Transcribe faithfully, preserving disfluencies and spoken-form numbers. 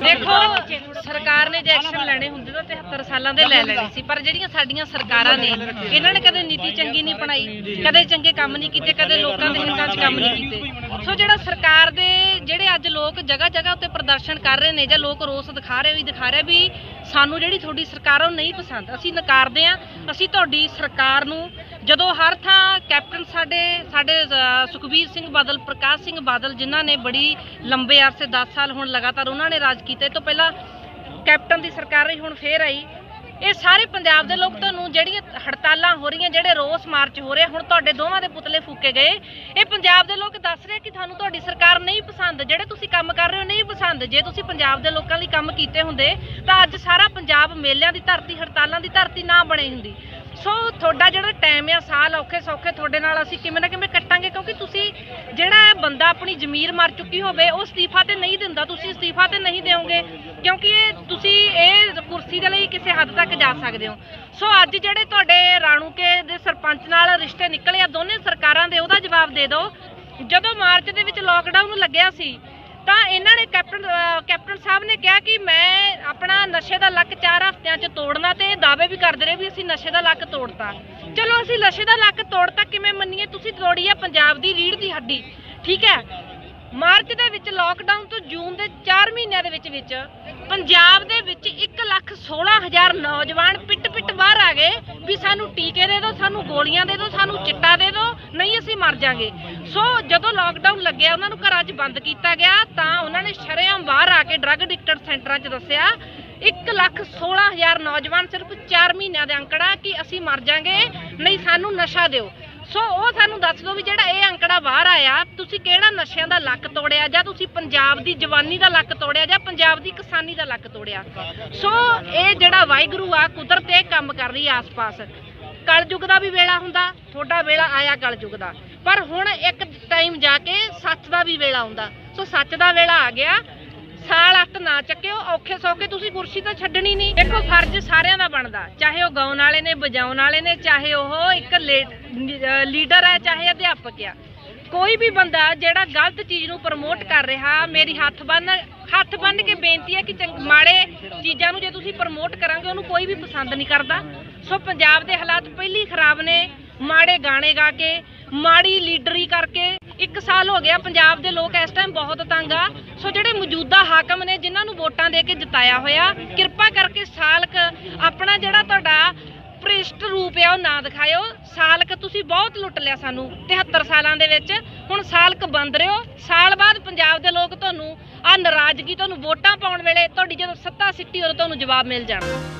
देखो सरकार ने जो एक्शन लेने होंगे तो तिहत्तर सालों के लै लेने सी, पर ਜਿਹੜੀਆਂ ਸਾਡੀਆਂ ਸਰਕਾਰਾਂ ਨੇ ਇਹਨਾਂ ਨੇ ਕਦੇ ਨੀਤੀ ਚੰਗੀ ਨਹੀਂ ਬਣਾਈ, ਕਦੇ ਚੰਗੇ ਕੰਮ ਨਹੀਂ ਕੀਤੇ, ਕਦੇ ਲੋਕਾਂ ਦੇ ਹਿੱਤਾਂ 'ਚ ਕੰਮ ਨਹੀਂ ਕੀਤੇ। ਸੋ ਜਿਹੜਾ ਸਰਕਾਰ ਦੇ ਜਿਹੜੇ ਅੱਜ ਲੋਕ ਜਗ੍ਹਾ ਜਗ੍ਹਾ ਉੱਤੇ ਪ੍ਰਦਰਸ਼ਨ ਕਰ ਰਹੇ ਨੇ ਜਾਂ ਲੋਕ ਰੋਸ ਦਿਖਾ ਰਹੇ ਵੀ ਦਿਖਾ ਰਹੇ ਵੀ ਸਾਨੂੰ ਜਿਹੜੀ ਤੁਹਾਡੀ ਸਰਕਾਰ ਉਹ ਨਹੀਂ ਪਸੰਦ, ਅਸੀਂ ਨਕਾਰਦੇ ਹਾਂ। ਅਸੀਂ ਤੁਹਾਡੀ ਸਰਕਾਰ ਨੂੰ ਜਦੋਂ ਹਰ ਥਾਂ ਕੈਪਟਨ ਸਾਡੇ ਸਾਡੇ ਸੁਖਬੀਰ ਸਿੰਘ ਬਾਦਲ, ਪ੍ਰਕਾਸ਼ ਸਿੰਘ ਬਾਦਲ ਜਿਨ੍ਹਾਂ ਨੇ ਬੜੀ ਲੰਬੇ ਅਰਸੇ दस साल ਹੁਣ ਲਗਾਤਾਰ ਉਹਨਾਂ ਨੇ ਰਾਜ ਕੀਤਾ, ਇਹ ਤੋਂ ਪਹਿਲਾਂ ਕੈਪਟਨ ਦੀ ਸਰਕਾਰ ਰਹੀ, ਹੁਣ ਫੇਰ ਆਈ। ਇਹ ਸਾਰੇ ਪੰਜਾਬ ਦੇ ਲੋਕ ਤੁਹਾਨੂੰ ਜਿਹੜੀਆਂ ਹੜਤਾਲਾਂ ਹੋ ਰਹੀਆਂ, ਜਿਹੜੇ ਰੋਸ ਮਾਰਚ ਹੋ ਰਹੇ, ਹੁਣ ਤੁਹਾਡੇ ਦੋਵਾਂ ਦੇ ਪੁਤਲੇ ਫੂਕੇ ਗਏ, ਇਹ ਪੰਜਾਬ ਦੇ ਲੋਕ ਦੱਸ ਰਹੇ ਕਿ ਤੁਹਾਨੂੰ ਤੁਹਾਡੀ ਸਰਕਾਰ ਨਹੀਂ ਪਸੰਦ, ਜਿਹੜੇ ਤੁਸੀਂ ਕੰਮ ਕਰ ਰਹੇ ਹੋ ਨਹੀਂ ਪਸੰਦ। ਜੇ ਤੁਸੀਂ ਪੰਜਾਬ ਦੇ ਲੋਕਾਂ ਲਈ ਕੰਮ ਕੀਤੇ ਹੁੰਦੇ ਤਾਂ ਅੱਜ ਸਾਰਾ ਪੰਜਾਬ ਮੇਲਿਆਂ ਦੀ ਧਰਤੀ, ਹੜਤਾਲਾਂ ਦੀ ਧਰਤੀ ਨਾ ਬਣੀ ਹੁੰਦੀ। ਸੋ ਤੁਹਾਡਾ ਜਿਹੜਾ ਟਾਈਮ ਆ ਸਾਲ ਔਖੇ ਸੌਖੇ ਤੁਹਾਡੇ ਨਾਲ ਅਸੀਂ ਕਿਵੇਂ ਨਾ ਕਿਵੇਂ ਕੱਟਾਂਗੇ, ਕਿਉਂਕਿ ਤੁਸੀਂ ਜਿਹੜਾ ਬੰਦਾ ਆਪਣੀ ਜ਼ਮੀਰ ਮਰ ਚੁੱਕੀ ਹੋਵੇ ਉਹ ਅਸਤੀਫਾ ਤੇ ਨਹੀਂ ਦਿੰਦਾ, ਤੁਸੀਂ ਅਸਤੀਫਾ ਤੇ ਨਹੀਂ ਦਿਓਗੇ ਕਿਉਂਕਿ ਇਹ ਤੁਸੀਂ ਇਹ ਕੁਰਸੀ ਦੇ ਲਈ ਕਿਸੇ ਹੱਦ ਤੱਕ ਜਾ ਸਕਦੇ ਹੋ। ਸੋ ਅੱਜ ਜਿਹੜੇ ਤੁਹਾਡੇ ਰਾਣੂਕੇ ਦੇ ਸਰਪੰਚ ਨਾਲ ਰਿਸ਼ਤੇ ਨਿਕਲੇ ਆ ਦੋਨੇ ਸਰਕਾਰਾਂ ਦੇ, ਉਹਦਾ ਜਵਾਬ ਦੇ ਦਿਓ। ਜਦੋਂ ਮਾਰਚ ਦੇ ਵਿੱਚ ਲੋਕਡਾਊਨ ਲੱਗਿਆ ਸੀ ਤਾਂ ਇਹਨਾਂ ਨੇ ਕੈਪਟਨ ਕੈਪਟਨ ਸਾਹਿਬ ਨੇ ਕਿਹਾ ਕਿ ਮੈਂ ਆਪਣਾ ਨਸ਼ੇ ਦਾ ਲੱਕ ਚਾਰ ਹਫ਼ਤਿਆਂ 'ਚ ਤੋੜਨਾ, ਤੇ ਦਾਅਵੇ ਵੀ ਕਰਦੇ ਰਹੇ ਵੀ ਅਸੀਂ ਨਸ਼ੇ ਦਾ ਲੱਕ ਤੋੜਤਾ। ਚਲੋ ਅਸੀਂ ਨਸ਼ੇ ਦਾ ਲੱਕ ਤੋੜਤਾ ਕਿਵੇਂ ਮੰਨੀਏ, ਤੁਸੀਂ ਤੋੜੀ ਆ ਪੰਜਾਬ ਦੀ ਰੀੜ੍ਹ ਦੀ ਹੱਡੀ, ਠੀਕ ਹੈ। ਮਾਰਚ ਦੇ ਵਿੱਚ ਲੋਕਡਾਊਨ ਤੋਂ ਜੂਨ ਦੇ ਚਾਰ ਮਹੀਨਿਆਂ ਦੇ ਵਿੱਚ ਵਿੱਚ ਪੰਜਾਬ ਦੇ ਵਿੱਚ ਇੱਕ ਲੱਖ ਸੋਲਾਂ ਹਜ਼ਾਰ ਨੌਜਵਾਨ ਪਿੱਟ ਪਿੱਟ ਬਾਹਰ ਆ ਗਏ ਵੀ ਸਾਨੂੰ ਟੀਕੇ ਦੇ ਦਿਓ, ਸਾਨੂੰ ਗੋਲੀਆਂ ਦੇ ਦਿਓ, ਸਾਨੂੰ ਚਿੱਟਾ ਦੇ ਦਿਓ, ਨਹੀਂ ਅਸੀਂ ਮਰ ਜਾਵਾਂਗੇ। ਸੋ ਜਦੋਂ ਲੋਕਡਾਊਨ ਲੱਗਿਆ ਉਹਨਾਂ ਨੂੰ ਘਰਾਂ 'ਚ ਬੰਦ ਕੀਤਾ ਗਿਆ ਤਾਂ ਉਹਨਾਂ ਨੇ ਸ਼ਰੇਆਮ ਬਾਹਰ ਆ ਕੇ ਡਰੱਗ ਐਡਿਕਟਡ ਸੈਂਟਰਾਂ 'ਚ ਦੱਸਿਆ ਇੱਕ ਲੱਖ ਸੋਲਾਂ ਹਜ਼ਾਰ ਨੌਜਵਾਨ ਸਿਰਫ ਚਾਰ ਮਹੀਨਿਆਂ ਦਾ ਅੰਕੜਾ ਕਿ ਅਸੀਂ ਮਰ ਜਾਵਾਂਗੇ, ਨਹੀਂ ਸਾਨੂੰ ਨਸ਼ਾ ਦਿਓ। ਸੋ ਉਹ ਸਾਨੂੰ ਦੱਸ ਦਿਓ ਵੀ ਜਿਹੜਾ ਇਹ ਅੰਕੜਾ ਬਾਹਰ ਆਇਆ, ਤੁਸੀਂ ਕਿਹੜਾ ਨਸ਼ਿਆਂ ਦਾ ਲੱਕ ਤੋੜਿਆ, ਜਾਂ ਤੁਸੀਂ ਪੰਜਾਬ ਦੀ ਜਵਾਨੀ ਦਾ ਲੱਕ ਤੋੜਿਆ, ਜਾਂ ਪੰਜਾਬ ਦੀ ਕਿਸਾਨੀ ਦਾ ਲੱਕ ਤੋੜਿਆ। ਸੋ ਇਹ ਜਿਹੜਾ ਵਾਹਿਗੁਰੂ ਆ ਕੁਦਰਤ ਇਹ ਕੰਮ ਕਰ ਰਹੀ ਆਸ-ਪਾਸ। ਕਲਯੁਗ ਦਾ ਵੀ ਵੇਲਾ ਹੁੰਦਾ, ਤੁਹਾਡਾ ਵੇਲਾ ਆਇਆ ਕਲਯੁਗ ਦਾ, ਪਰ ਹੁਣ ਇੱਕ ਟਾਈਮ ਜਾ ਕੇ ਸੱਚ ਦਾ ਵੀ ਵੇਲਾ ਆਉਂਦਾ। ਸੋ ਸੱਚ ਦਾ ਵੇਲਾ ਆ ਗਿਆ, ਸਾਲ ਅੱਤ ਨਾ ਚੱਕਿਓ, ਔਖੇ ਸੌਖੇ ਤੁਸੀਂ ਕੁਰਸੀ ਤਾਂ ਛੱਡਣੀ ਨਹੀਂ। ਦੇਖੋ ਫਰਜ਼ ਸਾਰਿਆਂ ਦਾ ਬਣਦਾ, ਚਾਹੇ ਉਹ ਗਾਉਣ ਵਾਲੇ ਨੇ, ਵਜਾਉਣ ਵਾਲੇ ਨੇ, ਚਾਹੇ ਉਹ ਇੱਕ ਲੀਡਰ ਹੈ, ਚਾਹੇ ਅਧਿਆਪਕ ਆ। ਕੋਈ ਵੀ ਬੰਦਾ ਜਿਹੜਾ ਗਲਤ ਚੀਜ਼ ਨੂੰ ਪ੍ਰਮੋਟ ਕਰ ਰਿਹਾ, ਮੇਰੀ ਹੱਥ ਬੰਨ ਹੱਥ ਬੰਨ ਕੇ ਬੇਨਤੀ ਹੈ ਕਿ ਮਾੜੇ ਚੀਜ਼ਾਂ ਨੂੰ ਜੇ ਤੁਸੀਂ ਪ੍ਰਮੋਟ ਕਰਾਂਗੇ ਉਹਨੂੰ ਕੋਈ ਵੀ ਪਸੰਦ ਨਹੀਂ ਕਰਦਾ। ਸੋ ਪੰਜਾਬ ਦੇ ਹਾਲਾਤ ਪਹਿਲੀ ਖਰਾਬ ਨੇ, ਮਾੜੇ ਗਾਣੇ ਗਾ ਕੇ, ਮਾੜੀ ਲੀਡਰੀ ਕਰਕੇ। ਇੱਕ ਸਾਲ ਹੋ ਗਿਆ ਪੰਜਾਬ ਦੇ ਲੋਕ ਇਸ ਟਾਈਮ ਬਹੁਤ ਤੰਗ ਆ। ਸੋ ਜਿਹੜੇ ਮੌਜੂਦਾ ਹਾਕਮ ਨੇ ਜਿਨ੍ਹਾਂ ਨੂੰ ਵੋਟਾਂ ਦੇ ਕੇ ਜਿਤਾਇਆ ਹੋਇਆ, ਕਿਰਪਾ ਕਰਕੇ ਸਾਲਕ ਆਪਣਾ ਜਿਹੜਾ ਤੁਹਾਡਾ ਭ੍ਰਿਸ਼ਟ ਰੂਪ ਆ ਉਹ ਨਾ ਦਿਖਾਇਓ। ਸਾਲਕ ਤੁਸੀਂ ਬਹੁਤ ਲੁੱਟ ਲਿਆ ਸਾਨੂੰ ਤਿਹੱਤਰ ਸਾਲਾਂ ਦੇ ਵਿੱਚ, ਹੁਣ ਸਾਲਕ ਬੰਦ ਰਿਓ। ਸਾਲ ਬਾਅਦ ਪੰਜਾਬ ਦੇ ਲੋਕ ਤੁਹਾਨੂੰ ਆ ਨਾਰਾਜ਼ਗੀ, ਤੁਹਾਨੂੰ ਵੋਟਾਂ ਪਾਉਣ ਵੇਲੇ ਤੁਹਾਡੀ ਜਦੋਂ ਸੱਤਾ ਸਿੱਟੀ ਉਦੋਂ ਤੁਹਾਨੂੰ ਜਵਾਬ ਮਿਲ ਜਾਣਾ।